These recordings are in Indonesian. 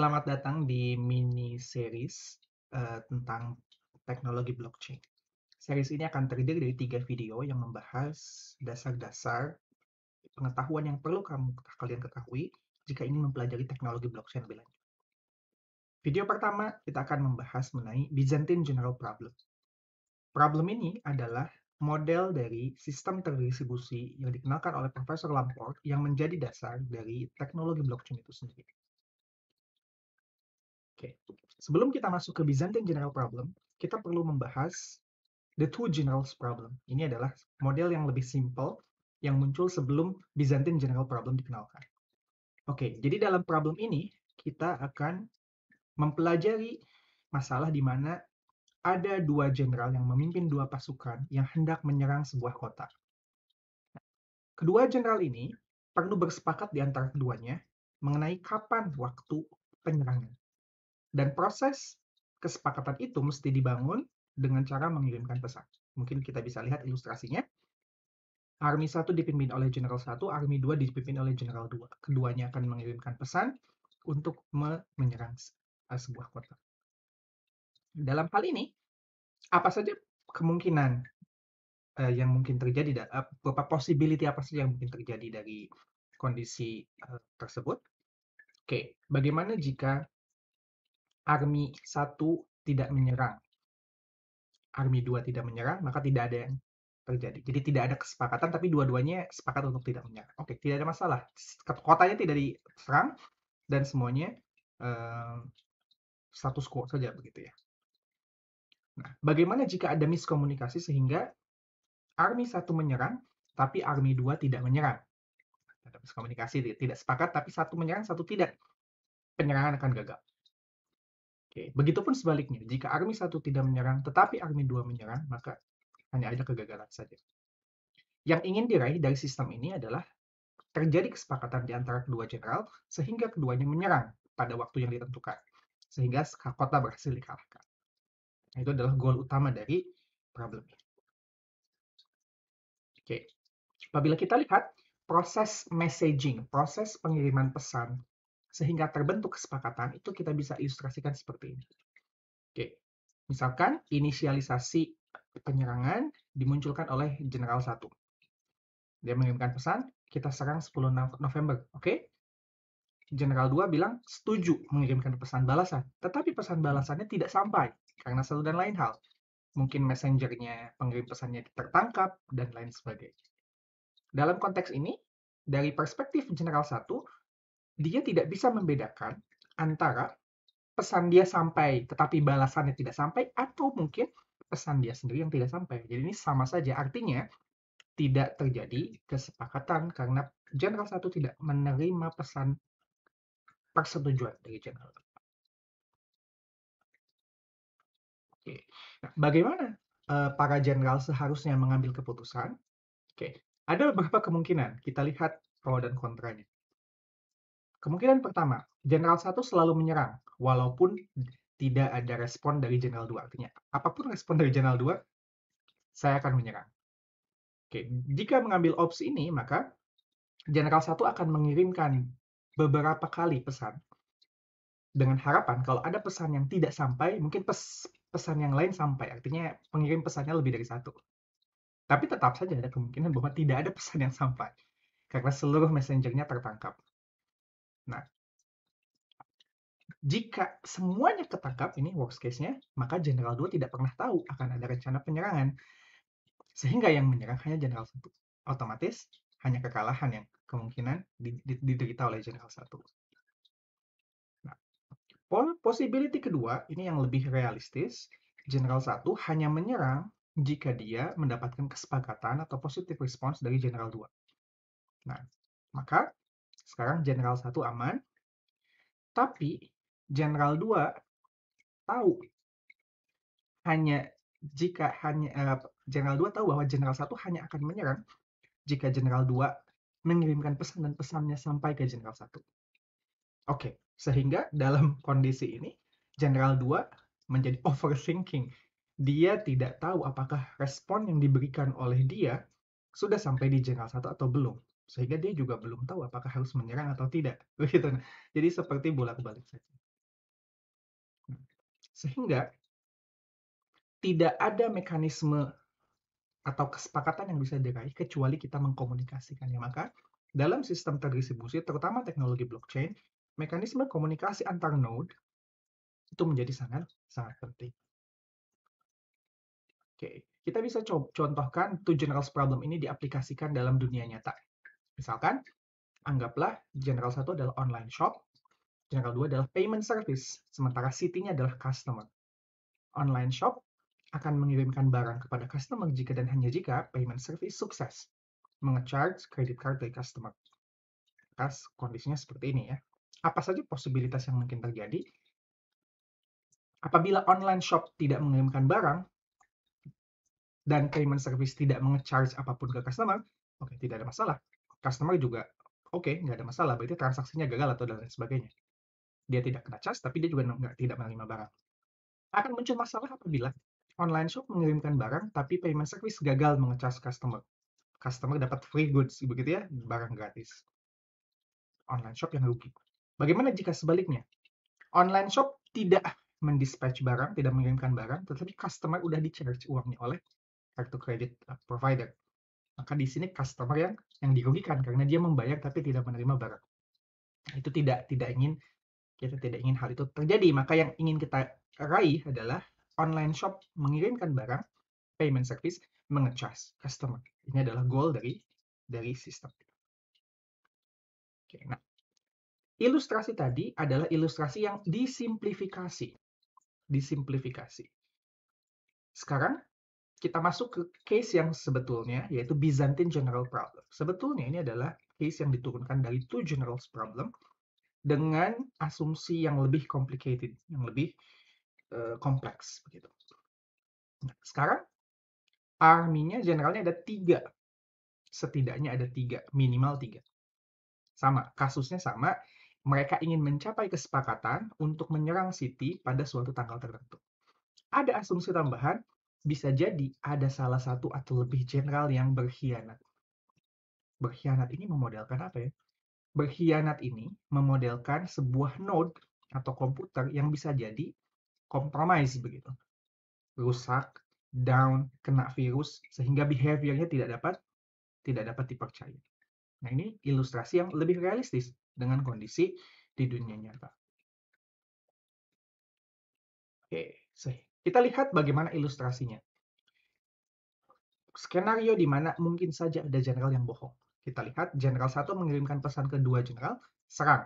Selamat datang di mini series tentang teknologi blockchain. Series ini akan terdiri dari 3 video yang membahas dasar-dasar pengetahuan yang perlu kalian ketahui jika ingin mempelajari teknologi blockchain lebih lanjut. Video pertama, kita akan membahas mengenai Byzantine General Problem. Problem ini adalah model dari sistem terdistribusi yang dikenalkan oleh Profesor Lamport yang menjadi dasar dari teknologi blockchain itu sendiri. Oke, sebelum kita masuk ke Byzantine General Problem, kita perlu membahas the two generals problem. Ini adalah model yang lebih simple yang muncul sebelum Byzantine General Problem dikenalkan. Oke, jadi dalam problem ini kita akan mempelajari masalah di mana ada dua jenderal yang memimpin dua pasukan yang hendak menyerang sebuah kota. Kedua jenderal ini perlu bersepakat di antara keduanya mengenai kapan waktu penyerangan. Dan proses kesepakatan itu mesti dibangun dengan cara mengirimkan pesan. Mungkin kita bisa lihat ilustrasinya. Army 1 dipimpin oleh Jenderal 1, Army 2 dipimpin oleh Jenderal 2. Keduanya akan mengirimkan pesan untuk menyerang sebuah kota. Dalam hal ini, apa saja kemungkinan yang mungkin terjadi, beberapa possibility apa saja yang mungkin terjadi dari kondisi tersebut? Oke, bagaimana jika Army 1 tidak menyerang, Army 2 tidak menyerang, maka tidak ada yang terjadi. Jadi tidak ada kesepakatan, tapi dua-duanya sepakat untuk tidak menyerang. Oke, tidak ada masalah. Kotanya tidak diserang, dan semuanya status quo saja begitu ya. Nah, bagaimana jika ada miskomunikasi sehingga Army 1 menyerang, tapi Army 2 tidak menyerang? Ada miskomunikasi, tidak sepakat, tapi satu menyerang, satu tidak. Penyerangan akan gagal. Oke, begitupun sebaliknya. Jika Army 1 tidak menyerang, tetapi Army 2 menyerang, maka hanya ada kegagalan saja. Yang ingin diraih dari sistem ini adalah terjadi kesepakatan di antara kedua jenderal sehingga keduanya menyerang pada waktu yang ditentukan, sehingga kota berhasil dikalahkan. Nah, itu adalah goal utama dari problem ini. Oke, apabila kita lihat proses messaging, proses pengiriman pesan, sehingga terbentuk kesepakatan, itu kita bisa ilustrasikan seperti ini. Oke, misalkan inisialisasi penyerangan dimunculkan oleh Jenderal 1. Dia mengirimkan pesan, kita serang 10 November, oke? Jenderal 2 bilang setuju mengirimkan pesan balasan, tetapi pesan balasannya tidak sampai karena satu dan lain hal. Mungkin messengernya, pengirim pesannya tertangkap, dan lain sebagainya. Dalam konteks ini, dari perspektif Jenderal 1, dia tidak bisa membedakan antara pesan dia sampai tetapi balasannya tidak sampai, atau mungkin pesan dia sendiri yang tidak sampai. Jadi ini sama saja, artinya tidak terjadi kesepakatan karena Jenderal 1 tidak menerima pesan persetujuan dari Jenderal 2. Oke. Nah, bagaimana para jenderal seharusnya mengambil keputusan? Oke, ada beberapa kemungkinan. Kita lihat pro dan kontranya. Kemungkinan pertama, Jenderal 1 selalu menyerang, walaupun tidak ada respon dari Jenderal 2. Artinya, apapun respon dari Jenderal 2, saya akan menyerang. Oke, jika mengambil opsi ini, maka Jenderal 1 akan mengirimkan beberapa kali pesan dengan harapan kalau ada pesan yang tidak sampai, mungkin pesan yang lain sampai. Artinya pengirim pesannya lebih dari satu. Tapi tetap saja ada kemungkinan bahwa tidak ada pesan yang sampai karena seluruh messengernya tertangkap. Nah, jika semuanya ketangkap, ini worst case-nya, maka Jenderal 2 tidak pernah tahu akan ada rencana penyerangan. Sehingga yang menyerang hanya Jenderal 1. Otomatis hanya kekalahan yang kemungkinan diderita oleh Jenderal 1. Nah, possibility kedua, ini yang lebih realistis, Jenderal 1 hanya menyerang jika dia mendapatkan kesepakatan atau positive response dari Jenderal 2. Nah, maka sekarang Jenderal 1 aman, tapi Jenderal 2 tahu Jenderal 2 tahu bahwa Jenderal 1 hanya akan menyerang jika Jenderal 2 mengirimkan pesan dan pesannya sampai ke Jenderal 1. Oke, sehingga dalam kondisi ini Jenderal 2 menjadi overthinking. Dia tidak tahu apakah respon yang diberikan oleh dia sudah sampai di Jenderal 1 atau belum. Sehingga dia juga belum tahu apakah harus menyerang atau tidak. Begitu. Jadi seperti bolak-balik saja. Sehingga tidak ada mekanisme atau kesepakatan yang bisa diraih kecuali kita mengkomunikasikannya. Maka dalam sistem terdistribusi, terutama teknologi blockchain, mekanisme komunikasi antar node itu menjadi sangat penting. Oke, kita bisa contohkan two generals problem ini diaplikasikan dalam dunia nyata. Misalkan, anggaplah general 1 adalah online shop, general 2 adalah payment service, sementara city-nya adalah customer. Online shop akan mengirimkan barang kepada customer jika dan hanya jika payment service sukses menge-charge credit card dari customer. Kondisinya seperti ini ya. Apa saja posibilitas yang mungkin terjadi? Apabila online shop tidak mengirimkan barang, dan payment service tidak menge-charge apapun ke customer, oke, tidak ada masalah. Customer juga, oke, nggak ada masalah, berarti transaksinya gagal atau dan lain sebagainya. Dia tidak kena charge, tapi dia juga tidak menerima barang. Akan muncul masalah apabila online shop mengirimkan barang, tapi payment service gagal menge-charge customer. Customer dapat free goods, begitu ya, barang gratis. Online shop yang rugi. Bagaimana jika sebaliknya? Online shop tidak mendispatch barang, tidak mengirimkan barang, tetapi customer udah di-charge uangnya oleh kartu kredit provider. Maka di sini customer yang dirugikan karena dia membayar tapi tidak menerima barang. Itu kita tidak ingin hal itu terjadi. Maka yang ingin kita raih adalah online shop mengirimkan barang, payment service menge-charge customer. Ini adalah goal dari sistem. Oke, nah, ilustrasi tadi adalah ilustrasi yang disimplifikasi. Sekarang kita masuk ke case yang sebetulnya, yaitu Byzantine General Problem. Sebetulnya ini adalah case yang diturunkan dari two generals problem dengan asumsi yang lebih complicated, yang lebih kompleks. Begitu. Nah, sekarang, army-nya, generalnya ada 3. Setidaknya ada 3, minimal 3. Sama, kasusnya sama, mereka ingin mencapai kesepakatan untuk menyerang city pada suatu tanggal tertentu. Ada asumsi tambahan, bisa jadi ada salah satu atau lebih jenderal yang berkhianat. Berkhianat ini memodelkan apa ya? Berkhianat ini memodelkan sebuah node atau komputer yang bisa jadi compromise begitu. Rusak, down, kena virus, sehingga behavior-nya tidak dapat dipercaya. Nah, ini ilustrasi yang lebih realistis dengan kondisi di dunia nyata. Oke, kita lihat bagaimana ilustrasinya. Skenario di mana mungkin saja ada jenderal yang bohong. Kita lihat, jenderal 1 mengirimkan pesan ke 2 jenderal, serang.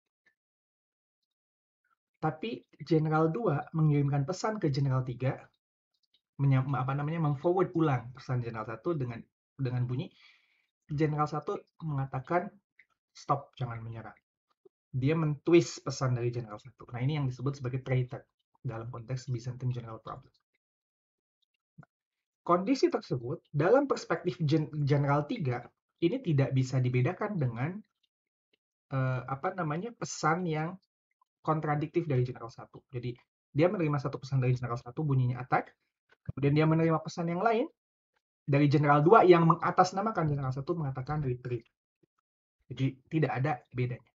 Tapi jenderal 2 mengirimkan pesan ke jenderal 3, memforward ulang pesan jenderal 1 dengan bunyi, jenderal 1 mengatakan, stop, jangan menyerang. Dia mentwist pesan dari jenderal 1. Nah, ini yang disebut sebagai traitor dalam konteks Byzantine General Problem. Kondisi tersebut, dalam perspektif jenderal 3, ini tidak bisa dibedakan dengan pesan yang kontradiktif dari jenderal 1. Jadi, dia menerima satu pesan dari jenderal 1, bunyinya attack, kemudian dia menerima pesan yang lain dari jenderal 2 yang mengatasnamakan jenderal 1 mengatakan retreat. Jadi, tidak ada bedanya.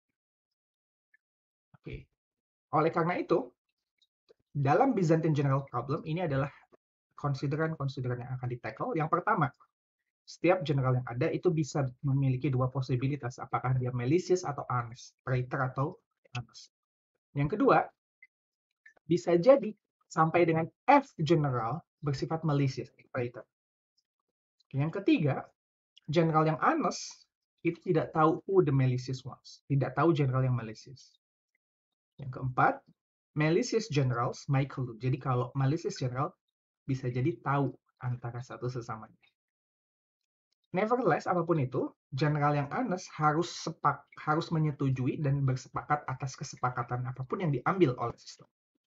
Oke. Oleh karena itu, dalam Byzantine General Problem, ini adalah konsideran-konsideran yang akan di-tackle. Yang pertama, setiap general yang ada itu bisa memiliki 2 posibilitas, apakah dia malicious atau honest, traitor atau honest. Yang kedua, bisa jadi sampai dengan F general bersifat malicious, traitor. Yang ketiga, general yang honest itu tidak tahu who the malicious ones, tidak tahu general yang malicious. Yang keempat, malicious generals may collude. Jadi kalau malicious general bisa jadi tahu antara satu sesamanya. Nevertheless, apapun itu, general yang honest harus menyetujui dan bersepakat atas kesepakatan apapun yang diambil oleh sistem.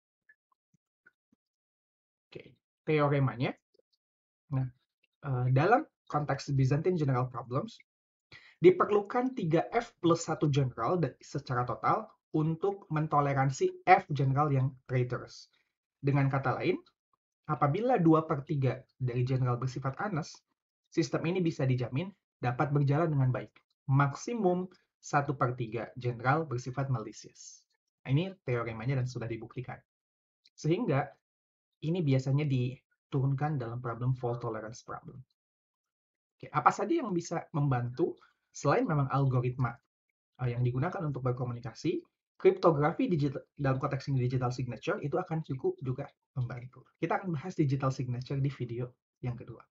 Oke, teoremanya. Nah, dalam konteks Byzantine General Problems, diperlukan 3F plus 1 general secara total untuk mentoleransi F general yang traitors. Dengan kata lain, apabila 2/3 dari general bersifat honest, sistem ini bisa dijamin dapat berjalan dengan baik. Maksimum 1/3 general bersifat malicious. Nah, ini teoremanya dan sudah dibuktikan. Sehingga ini biasanya diturunkan dalam problem fault tolerance problem. Oke, apa saja yang bisa membantu selain memang algoritma yang digunakan untuk berkomunikasi, kriptografi digital dalam konteks ini digital signature itu akan cukup juga membantu. Kita akan bahas digital signature di video yang kedua.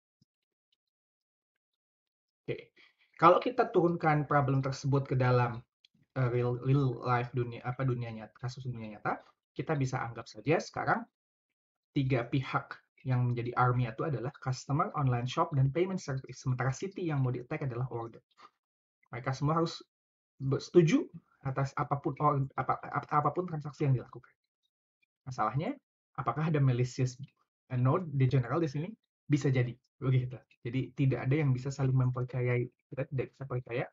Oke, kalau kita turunkan problem tersebut ke dalam real life dunia nyata, kasus dunia nyata, kita bisa anggap saja sekarang 3 pihak yang menjadi army itu adalah customer, online shop, dan payment service. Sementara city yang mau di-attack adalah order. Mereka semua harus setuju atas apapun transaksi yang dilakukan. Masalahnya, apakah ada malicious node di general di sini? Bisa jadi, begitu. Jadi tidak ada yang bisa saling mempercayai. Kita tidak bisa percaya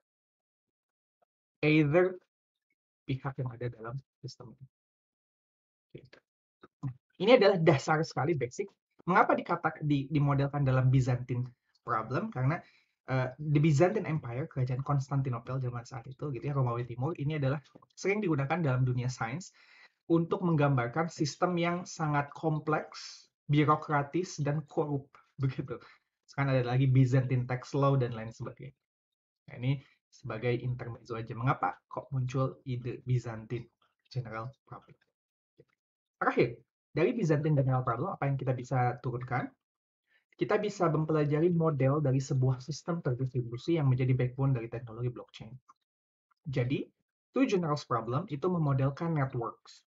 either pihak yang ada dalam sistem ini. Gitu. Ini adalah dasar sekali basic. Mengapa dimodelkan dalam Byzantine problem? Karena the Byzantine Empire, kerajaan Konstantinopel zaman saat itu, gitu ya, Romawi Timur, ini adalah sering digunakan dalam dunia sains untuk menggambarkan sistem yang sangat kompleks, birokratis, dan korup, begitu. Sekarang ada lagi Byzantine tax law dan lain sebagainya. Nah, ini sebagai intermezzo aja. Mengapa kok muncul ide Byzantine general problem? Terakhir, dari Byzantine general problem, apa yang kita bisa turunkan? Kita bisa mempelajari model dari sebuah sistem terdistribusi yang menjadi backbone dari teknologi blockchain. Jadi, two generals problem itu memodelkan networks.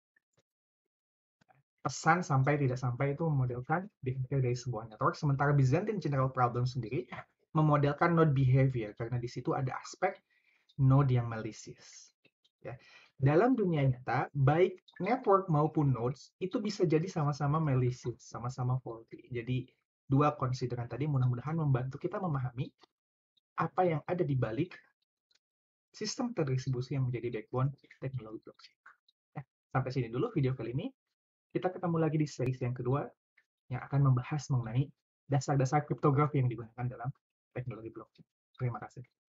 Pesan sampai tidak sampai itu memodelkan behavior dari sebuah network, sementara Byzantine general problem sendiri memodelkan node behavior, karena di situ ada aspek node yang malicious. Ya. Dalam dunia nyata, baik network maupun nodes itu bisa jadi sama-sama malicious, sama-sama faulty. Jadi dua konsideran tadi mudah-mudahan membantu kita memahami apa yang ada di balik sistem terdistribusi yang menjadi backbone teknologi blockchain. Ya, sampai sini dulu video kali ini. Kita ketemu lagi di series yang kedua yang akan membahas mengenai dasar-dasar kriptografi yang digunakan dalam teknologi blockchain. Terima kasih.